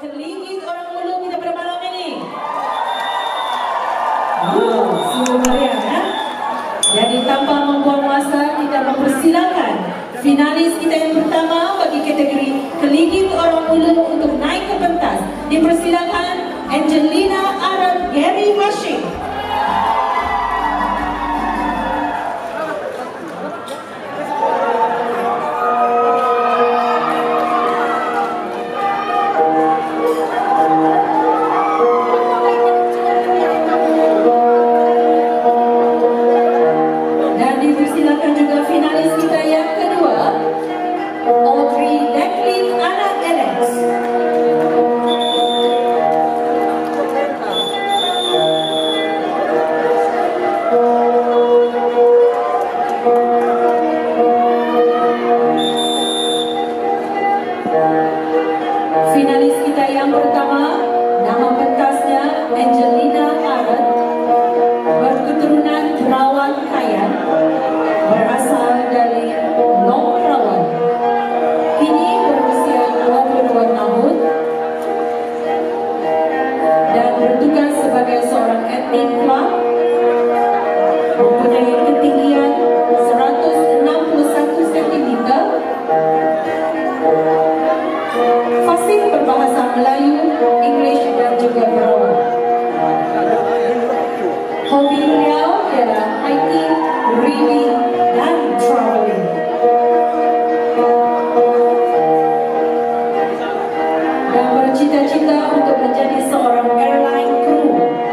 Kelingit orang Ulu kita pada malam ini. Sungguh meriah ya. Jadi tanpa membuang masa, kita mempersilakan finalis kita yang pertama bagi kategori Kelingit orang Ulu untuk naik ke pentas. Dipersilakan Angelina Arad Gary Hashim. Finalis kita yang pertama, nama pentasnya Angelina Arad, berketurunan Perawan Kayan, berasal dari Long Perawan. Kini berusia 22 tahun dan bertugas sebagai seorang admin club, mempunyai ketinggian 161 cm, fasih berbahasa Melayu, English dan juga Perawan. Hobi beliau ialah hiking, reading dan traveling. Dan bercita-cita untuk menjadi seorang airline crew.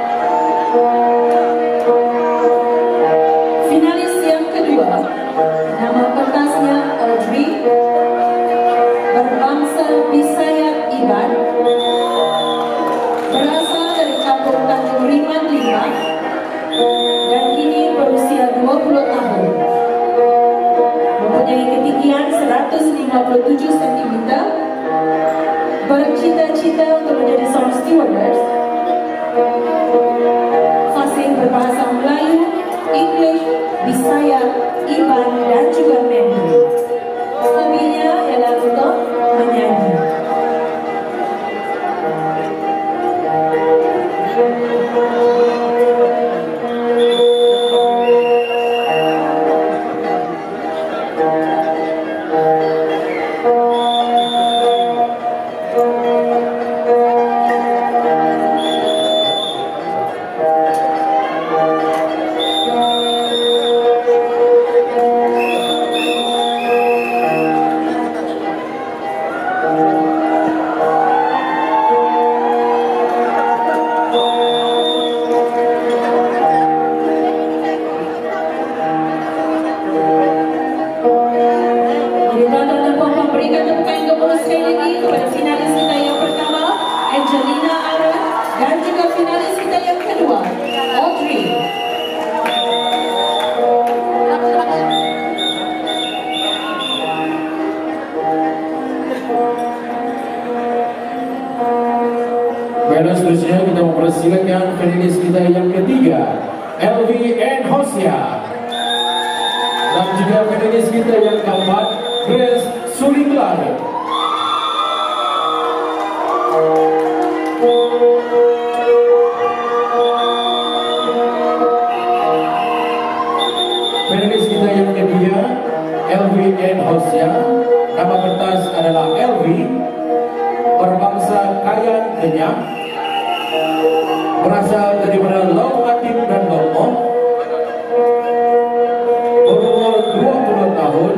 Finalis yang kedua, nama pentasnya Audrey, berbangsa Bisaya Iban, berasal dari kampung Tanjung Riman 5 dan kini berusia 20 tahun, mempunyai ketinggian 157 cm, bercita-cita untuk menjadi seorang stewardess, fasih berbahasa Melayu, English, Bisaya, Iban dan juga Mandarin. Hobinya ialah untuk menyanyi. Angelina Arad dan juga finalis kita yang kedua, Audrey. Baiklah, seterusnya kita mempersilakan finalis kita yang ketiga, Elvi and Hosea, dan juga finalis kita yang keempat, Grace Sulinglare. Finalis kita yang ketiga, Elvi and Hosea, nama pentas adalah Elvi, berbangsa Kayan Kenyang, berasal daripada Long Atim dan Lomo, berumur 20 tahun,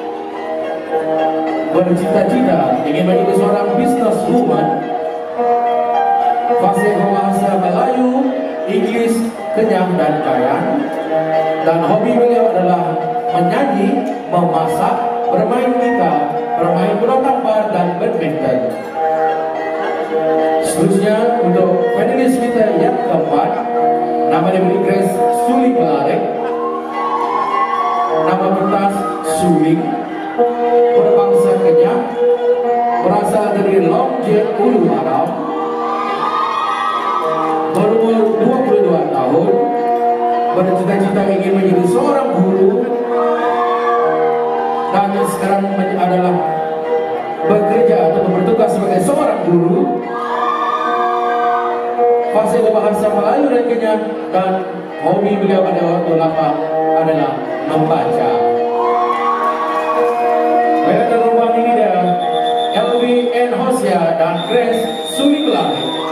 bercita-cita ingin menjadi seorang businesswoman, fasih berbahasa Melayu, Inggris, Kenyang dan Kayan, dan hobi beliau adalah menyanyi, memasak, bermain gitar, bermain bola tampar dan badminton. Seterusnya untuk finalis kita yang keempat, nama diberi Grace Sulinglare, nama pentas Suling, berbangsa Kenyang, berasal dari Longje Ulu Haram, berumur 22 tahun, bercita-cita ingin menjadi seorang guru, dan sekarang adalah bekerja atau bertugas sebagai seorang guru hobinya dan hobi beliau pada waktu lapang adalah membaca. Baiklah, dan rombongan ini dia Elvi and Hosea dan Grace Sumiklani.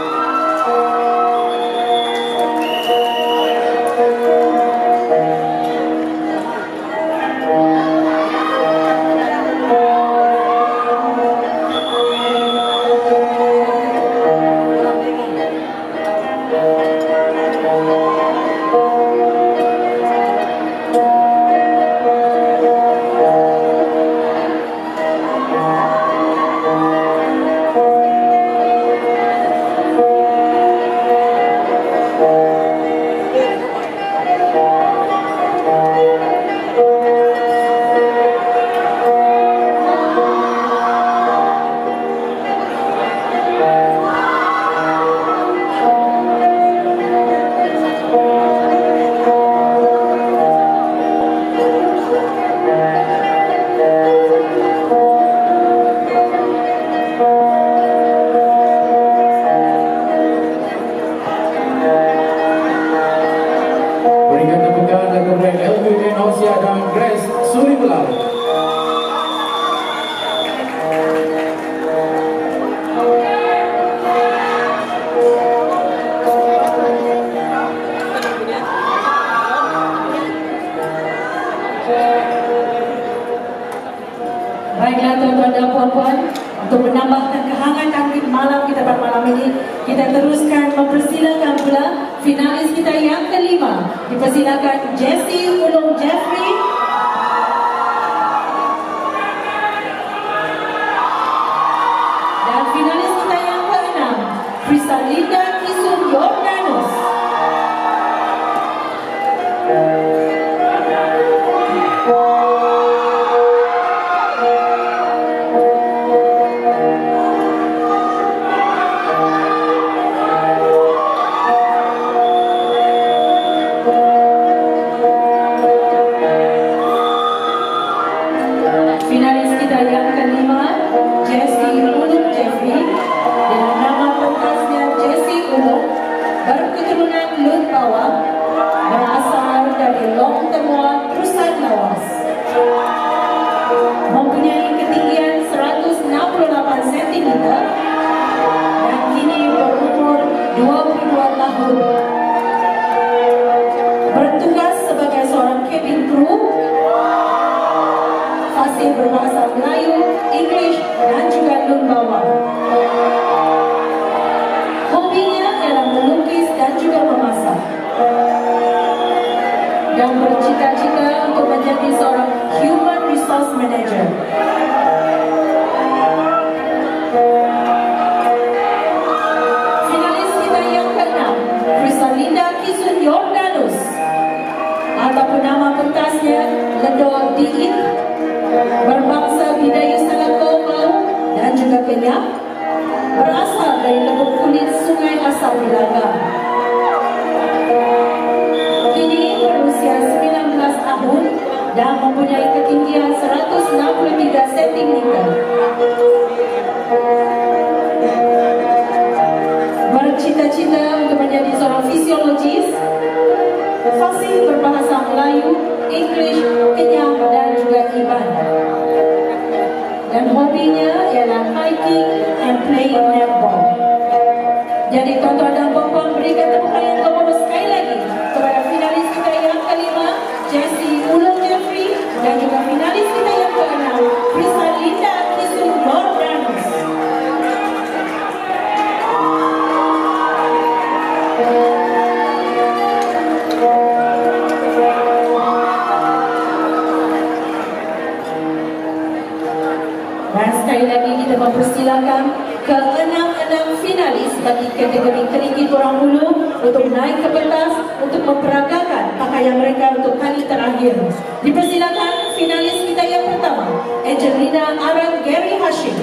Baiklah tuan-tuan dan puan-puan, untuk menambahkan kehangatan malam kita pada malam ini, kita teruskan mempersilakan pula finalis kita yang kelima. Dipersilakan Jessie Ulung Jeffrey dan finalis kita yang keenam, Frisalinda Kisun Yordanus. Finalis kita yang kelima, Jessie Ulung Jeffrey, dengan nama pentasnya Jessie Ulung, berketurunan Lut Bawang, berasal dari Long Temua, Terusan Lawas. Mempunyai ketinggian 168 cm dan kini berumur 22 tahun. Bertugas sebagai seorang cabin crew, fasih berbahasa Melayu, English dan juga Lun Bawang. Hobinya ialah melukis dan juga memasak. Dan bercita-cita untuk menjadi seorang Human Resource Manager. Finalis kita yang keenam, Frisalinda Kisun Yordanus, ataupun nama pentasnya Ledo Diin, berbangsa Bidayuh Salako Mau dan juga Kenyam, berasal dari Lembut Kulit Sungai Asal Bilaga. Kini berusia 19 tahun dan mempunyai ketinggian 163 cm. Bercita-cita untuk menjadi seorang fisiologis, fasih berbahasa Melayu, English, Kenyam dan juga Iban. Dan hobinya ialah hiking and playing netball. Jadi tuan-tuan dan puan-puan, berikan tepukan yang gemuruh sekali lagi kepada finalis kita yang kelima, Jessie Ulung Jeffrey, dan juga finalis kita yang keenam, Frisalinda Kisun Yordanus. Dan sekali lagi kita mempersilakan ke-6 finalis bagi kategori Keringin Orang Hulu untuk naik ke pentas untuk memperagakan pakaian mereka untuk kali terakhir. Dipersilakan finalis kita yang pertama, Angelina Aran Gary Hashim.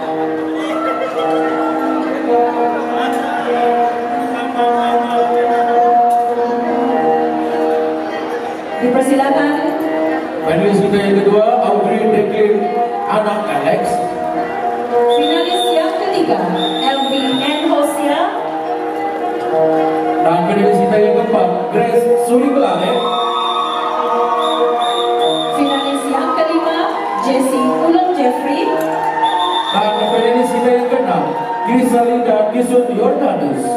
Dipersilakan finalis kita yang kedua, Audrey Declan Anak Alex. Finalis yang ketiga, Elvi and Hosea. Dan finalis kita yang Grace Suliglare. Finalis yang kelima, Jessie Ulum Jeffrey. Dan finalis kita yang keenam, Grisalida Gisut Yordanus.